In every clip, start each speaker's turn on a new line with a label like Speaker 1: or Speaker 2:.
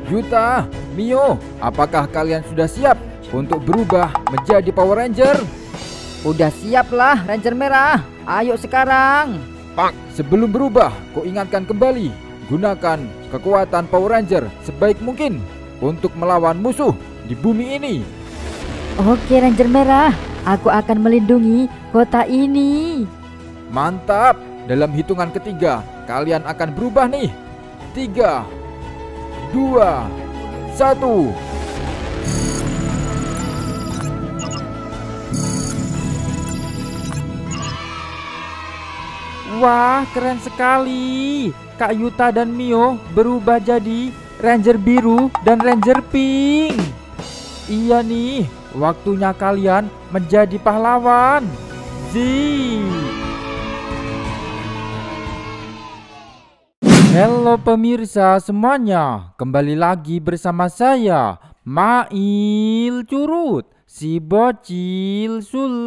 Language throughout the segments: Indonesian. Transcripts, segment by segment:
Speaker 1: Yuta, Mio, apakah kalian sudah siap untuk berubah menjadi Power Ranger?
Speaker 2: Udah siap lah Ranger Merah. Ayo sekarang.
Speaker 1: Sebelum berubah, kau ingatkan kembali, gunakan kekuatan Power Ranger sebaik mungkin untuk melawan musuh di bumi ini.
Speaker 2: Oke Ranger Merah, aku akan melindungi kota ini.
Speaker 1: Mantap. Dalam hitungan ketiga, kalian akan berubah nih. 3, 2, 1.
Speaker 3: Wah, keren sekali. Kak Yuta dan Mio berubah jadi Ranger biru dan Ranger pink. Iya nih, waktunya kalian menjadi pahlawan. Zee. Halo pemirsa semuanya, kembali lagi bersama saya Mail Curut, si bocil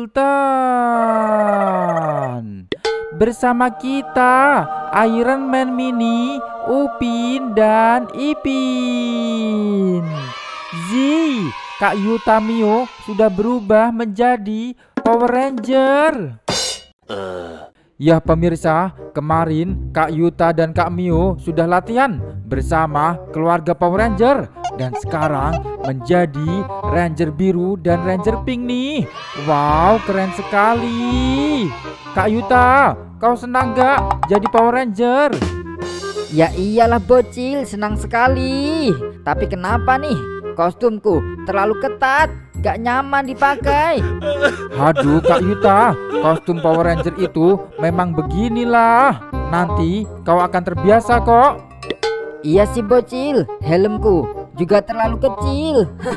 Speaker 3: sultan. Bersama kita Iron Man Mini, Upin dan Ipin. Zee, Kak Yuta Mio sudah berubah menjadi Power Ranger. Ya pemirsa, kemarin Kak Yuta dan Kak Mio sudah latihan bersama keluarga Power Ranger dan sekarang menjadi Ranger biru dan Ranger pink nih. Wow, keren sekali. Kak Yuta, kau senang gak jadi Power Ranger?
Speaker 2: Ya iyalah bocil, senang sekali. Tapi kenapa nih kostumku terlalu ketat, gak nyaman dipakai.
Speaker 3: Aduh Kak Yuta, kostum Power Ranger itu memang beginilah. Nanti kau akan terbiasa kok.
Speaker 2: Iya sih bocil, helmku juga terlalu kecil.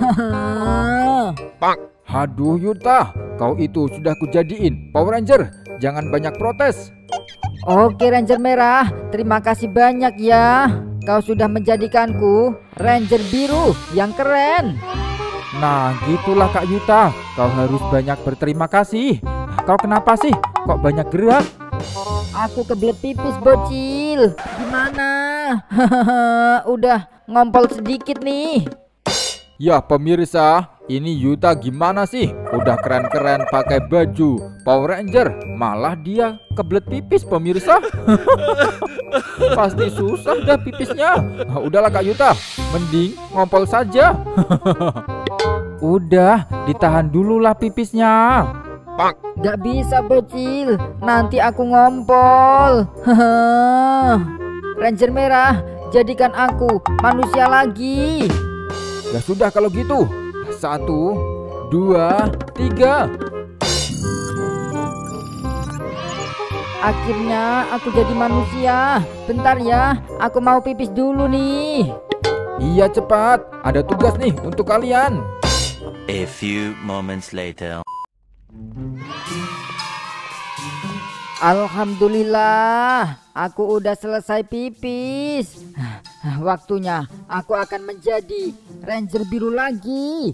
Speaker 1: Aduh Yuta, kau itu sudah kujadiin Power Ranger. Jangan banyak protes.
Speaker 2: Oke Ranger Merah, terima kasih banyak ya. Kau sudah menjadikanku Ranger biru yang keren.
Speaker 3: Nah gitulah Kak Yuta, kau harus banyak berterima kasih. Kau kenapa sih kok banyak gerak?
Speaker 2: Aku kebelet pipis bocil. Gimana? Udah ngompol sedikit nih.
Speaker 1: Ya pemirsa, ini Yuta gimana sih? Udah keren-keren pakai baju Power Ranger, malah dia kebelet pipis pemirsa. Pasti susah dah pipisnya. Nah, udahlah Kak Yuta, mending ngompol saja.
Speaker 3: Udah, ditahan dulu lah pipisnya.
Speaker 2: Gak bisa bocil, nanti aku ngompol. Ranger Merah, jadikan aku manusia lagi.
Speaker 1: Ya sudah kalau gitu. 1, 2, 3.
Speaker 2: Akhirnya aku jadi manusia. Bentar ya, aku mau pipis dulu nih.
Speaker 1: Iya cepat, ada tugas nih untuk kalian.
Speaker 4: A few moments later.
Speaker 2: Alhamdulillah, aku udah selesai pipis. Waktunya aku akan menjadi Ranger biru lagi.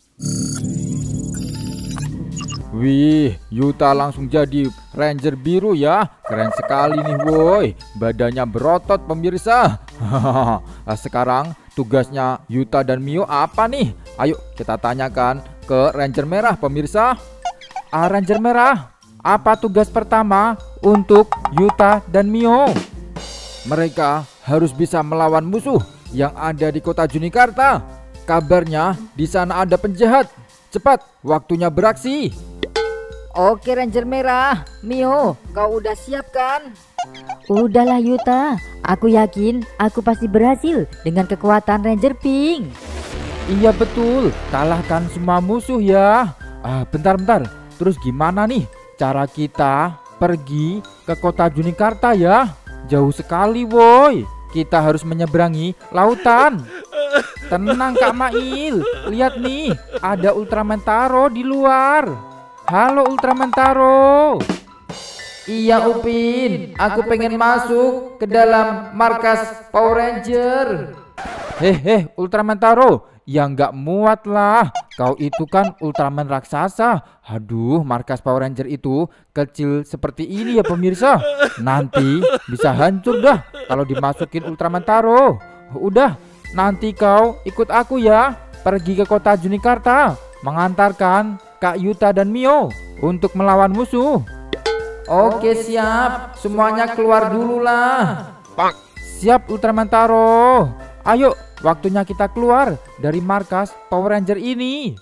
Speaker 1: Wih, Yuta langsung jadi Ranger biru ya. Keren sekali nih woi. Badannya berotot pemirsa. Sekarang tugasnya Yuta dan Mio apa nih? Ayo kita tanyakan ke Ranger Merah pemirsa.
Speaker 3: Ranger Merah, apa tugas pertama untuk Yuta dan Mio?
Speaker 1: Mereka harus bisa melawan musuh yang ada di kota Junikarta. Kabarnya di sana ada penjahat. Cepat, waktunya beraksi.
Speaker 2: Oke Ranger Merah, Mio, kau udah siap kan?
Speaker 5: Udahlah Yuta, aku yakin aku pasti berhasil dengan kekuatan Ranger Pink.
Speaker 3: Iya betul, kalahkan semua musuh ya. Bentar, terus gimana nih cara kita pergi ke kota Junikarta ya? Jauh sekali woi, kita harus menyeberangi lautan. Tenang Kak Mail, lihat nih, ada Ultraman Taro di luar. Halo Ultraman Taro.
Speaker 1: Iya Upin, aku pengen masuk ke dalam markas Power Ranger.
Speaker 3: Ultraman Taro, ya nggak muat lah. Kau itu kan Ultraman raksasa. Aduh, markas Power Ranger itu kecil seperti ini ya pemirsa. Nanti bisa hancur dah kalau dimasukin Ultraman Taro. Udah, nanti kau ikut aku ya, pergi ke kota Junikarta, mengantarkan Kak Yuta dan Mio untuk melawan musuh.
Speaker 6: Oke siap, semuanya keluar dulu lah.
Speaker 3: Siap Ultraman Taro. Ayo, waktunya kita keluar dari markas Power Ranger ini.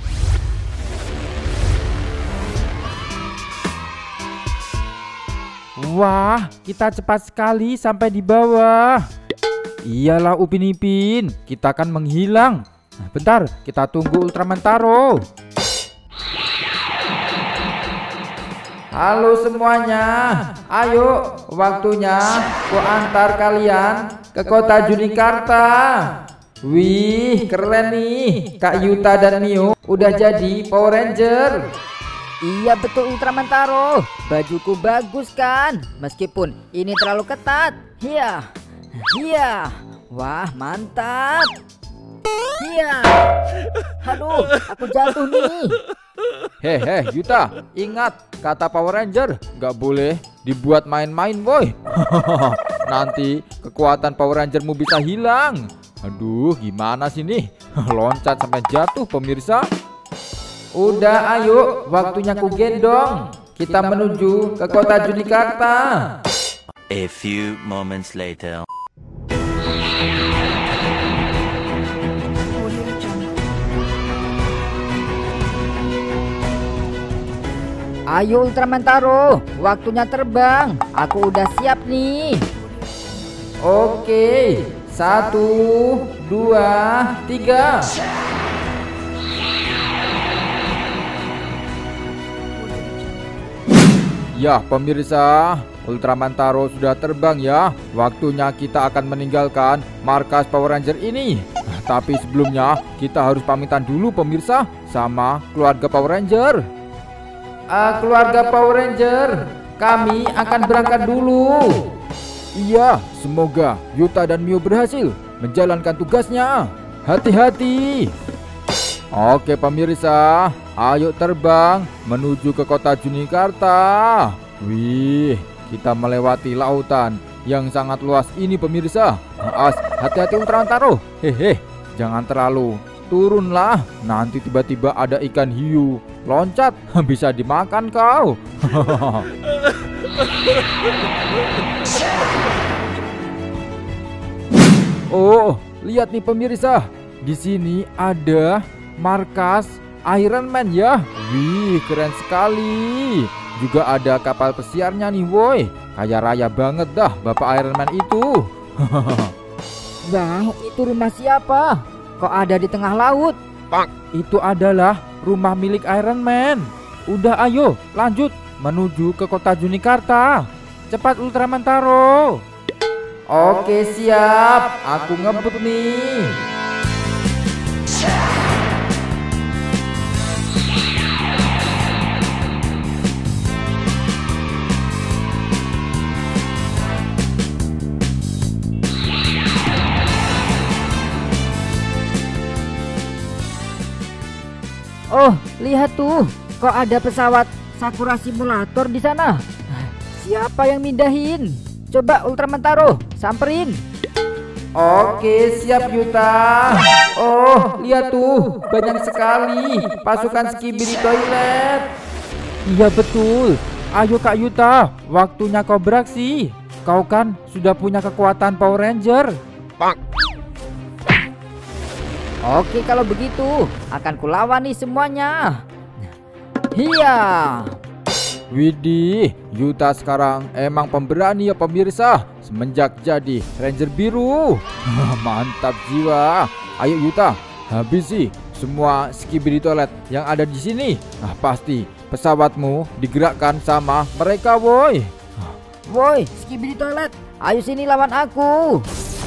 Speaker 3: Wah, kita cepat sekali sampai di bawah. Iyalah Upin Ipin, kita akan menghilang. Bentar, kita tunggu Ultraman Taro.
Speaker 6: Halo semuanya, ayo waktunya ku antar kalian ke kota Junikarta. Wih, keren nih, Kak Yuta dan Mio udah jadi Power Ranger.
Speaker 2: Iya betul Ultraman Taro, bajuku bagus kan? Meskipun ini terlalu ketat. Iya, iya, wah mantap. Iya, aduh, aku jatuh nih.
Speaker 1: Hehe Yuta, ingat kata Power Ranger nggak boleh dibuat main-main boy. Nanti kekuatan Power Rangermu bisa hilang. Aduh gimana sih nih, loncat sampai jatuh pemirsa.
Speaker 6: Udah ayo, waktunya ku gendong. Kita menuju ke kota Junikarta.
Speaker 4: A few moments later.
Speaker 2: Ayo Ultraman Taro, waktunya terbang. Aku udah siap nih.
Speaker 6: Oke, 1, 2, 3.
Speaker 1: Ya pemirsa, Ultraman Taro sudah terbang ya. Waktunya kita akan meninggalkan markas Power Ranger ini. Tapi sebelumnya kita harus pamitan dulu pemirsa sama keluarga Power Ranger.
Speaker 6: Keluarga Power Ranger, kami akan berangkat dulu.
Speaker 1: Iya, semoga Yuta dan Mio berhasil menjalankan tugasnya. Hati-hati. Oke pemirsa, ayo terbang menuju ke kota Junikarta. Wih, kita melewati lautan yang sangat luas ini pemirsa. Hati-hati Ultraman Taro. Hehe, jangan terlalu turunlah. Nanti tiba-tiba ada ikan hiu loncat, bisa dimakan kau. Oh, lihat nih pemirsa. Di sini ada markas Iron Man ya. Wih, keren sekali. Juga ada kapal pesiarnya nih woi. Kaya raya banget dah Bapak Iron Man itu.
Speaker 2: Wah, itu rumah siapa? Kok ada di tengah laut?
Speaker 3: Itu adalah rumah milik Iron Man. Udah ayo, lanjut menuju ke kota Junikarta. Cepat Ultraman Taro.
Speaker 6: Oke siap, aku ngebut nih.
Speaker 2: Oh, lihat tuh. Kok ada pesawat Sakura Simulator di sana? Siapa yang mindahin? Coba Ultraman Taro, samperin.
Speaker 6: Oke, siap Yuta. Oh, lihat tuh, banyak sekali pasukan Skibidi Toilet.
Speaker 3: Iya betul. Ayo Kak Yuta, waktunya kau beraksi. Kau kan sudah punya kekuatan Power Ranger.
Speaker 2: Oke, kalau begitu akan kulawan nih semuanya. Iya.
Speaker 1: Widih, Yuta sekarang emang pemberani ya pemirsa. Semenjak jadi Ranger Biru. Mantap jiwa. Ayo Yuta, habisi semua Skibidi Toilet yang ada di sini. Nah, pasti pesawatmu digerakkan sama mereka, woi.
Speaker 2: Woi, Skibidi Toilet, ayo sini lawan aku.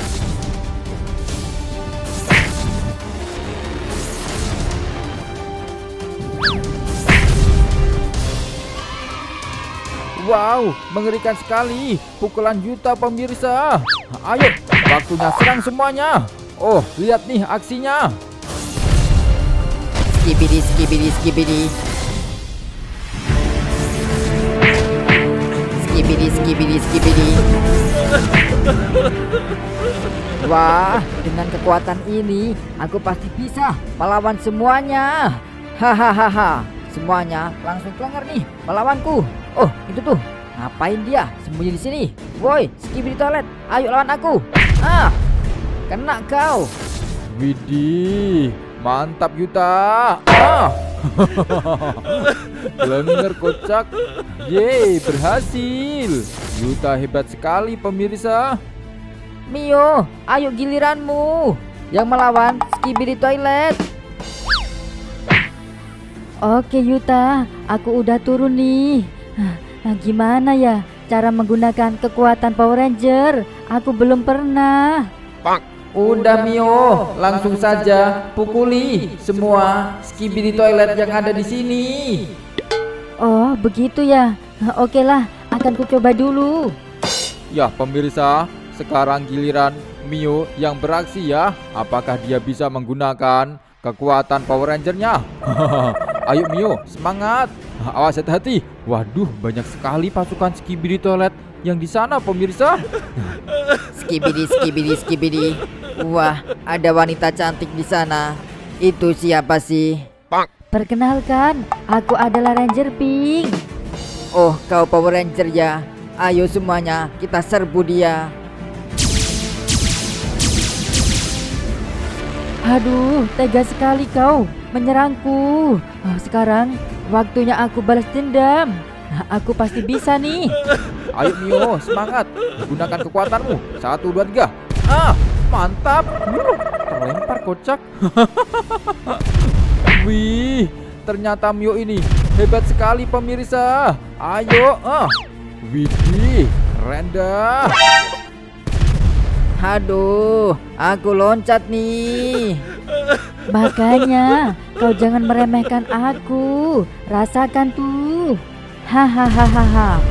Speaker 1: Wow, mengerikan sekali pukulan Yuta pemirsa. Ayo, waktunya serang semuanya. Oh, lihat nih aksinya.
Speaker 2: Skibidi, skibidi, skibidi. Skibidi, skibidi, skibidi. Wah, dengan kekuatan ini aku pasti bisa melawan semuanya. Hahaha. Semuanya langsung kelengar nih melawanku. Oh, itu tuh. Ngapain dia sembunyi di sini? Woi, Skibidi Toilet, ayo lawan aku. Ah, kena kau.
Speaker 1: Widih, mantap Yuta. Ah. Kelengar kocak. Yeay, berhasil. Yuta hebat sekali pemirsa.
Speaker 2: Mio, ayo giliranmu yang melawan Skibidi Toilet.
Speaker 5: Oke Yuta, aku udah turun nih. Nah, gimana ya cara menggunakan kekuatan Power Ranger? Aku belum pernah.
Speaker 6: Udah Mio, langsung saja pukuli semua Skibidi Toilet yang ada di sini.
Speaker 5: Oh, begitu ya. Oke lah, akan ku coba dulu.
Speaker 1: Ya pemirsa, sekarang giliran Mio yang beraksi ya. Apakah dia bisa menggunakan kekuatan Power Ranger-nya? Ayo Mio, semangat. Awas hati-hati. Waduh, banyak sekali pasukan Skibidi Toilet yang di sana pemirsa.
Speaker 2: Skibidi, Skibidi, Skibidi. Wah, ada wanita cantik di sana. Itu siapa sih?
Speaker 5: Perkenalkan, aku adalah Ranger Pink.
Speaker 2: Oh, kau Power Ranger ya. Ayo semuanya, kita serbu dia.
Speaker 5: Aduh, tega sekali kau menyerangku. Sekarang waktunya aku balas dendam. Aku pasti bisa nih.
Speaker 1: Ayo Mio, semangat. Gunakan kekuatanmu. 1, 2, 3. Ah, mantap. Terlempar kocak. Wih, ternyata Mio ini hebat sekali pemirsa. Ayo, widih, keren dah.
Speaker 2: Aduh, aku loncat nih.
Speaker 5: Makanya kau jangan meremehkan aku. Rasakan tuh. Hahaha.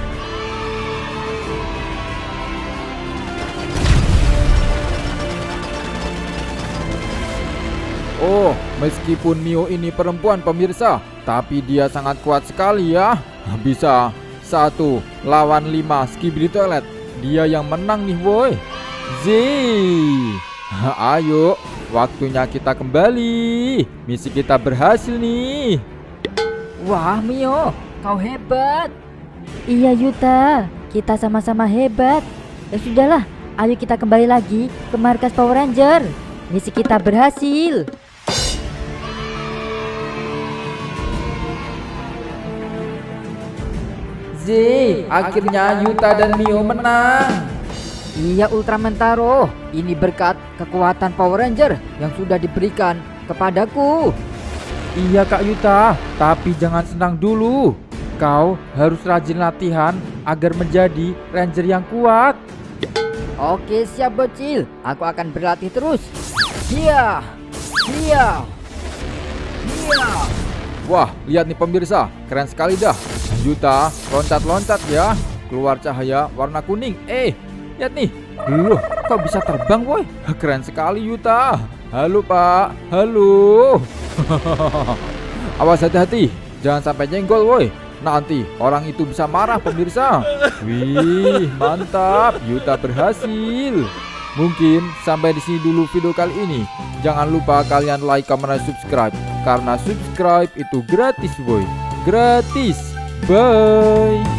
Speaker 1: Oh, meskipun Mio ini perempuan pemirsa, tapi dia sangat kuat sekali ya. Bisa 1 lawan 5 Skibidi Toilet. Dia yang menang nih woi. Zee. Ayo, waktunya kita kembali. Misi kita berhasil nih.
Speaker 2: Wah, Mio, kau hebat.
Speaker 5: Iya Yuta, kita sama-sama hebat. Ya sudahlah, ayo kita kembali lagi ke markas Power Ranger. Misi kita berhasil.
Speaker 6: Akhirnya Yuta dan Mio menang.
Speaker 2: Iya Ultraman Taro, ini berkat kekuatan Power Ranger yang sudah diberikan kepadaku.
Speaker 3: Iya Kak Yuta, tapi jangan senang dulu. Kau harus rajin latihan agar menjadi Ranger yang kuat.
Speaker 2: Oke siap bocil, aku akan berlatih terus. Iya, iya, iya.
Speaker 1: Wah, lihat nih pemirsa, keren sekali dah. Yuta loncat-loncat ya, keluar cahaya warna kuning. Lihat nih, loh, kok bisa terbang woi? Keren sekali Yuta. Halo Pak, halo. Awas hati-hati, jangan sampai nyenggol woi. Nanti orang itu bisa marah pemirsa. Wih, mantap, Yuta berhasil. Mungkin sampai di sini dulu video kali ini. Jangan lupa kalian like, comment, dan subscribe. Karena subscribe itu gratis boy. Gratis. Bye.